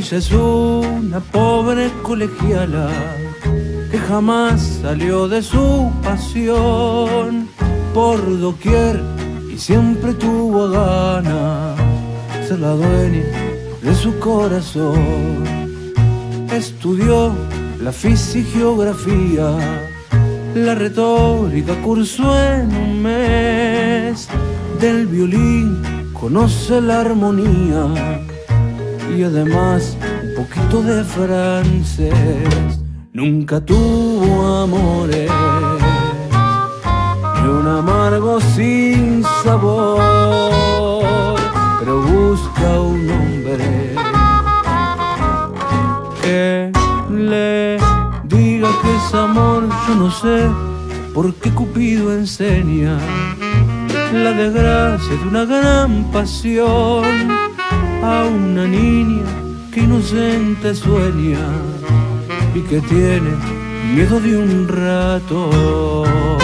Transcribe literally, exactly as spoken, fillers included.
Ella es una pobre colegiala que jamás salió de su pasión. Por doquier y siempre tuvo gana ser la dueña de su corazón. Estudió la física y geografía, la retórica cursó en un mes. Del violín conoce la armonía y además un poquito de francés. Nunca tuvo amores, ni un amargo sin sabor, pero busca un hombre que le diga que es amor. Yo no sé por qué Cupido enseña la desgracia de una gran pasión a una niña que inocente sueña y que tiene miedo de un ratón.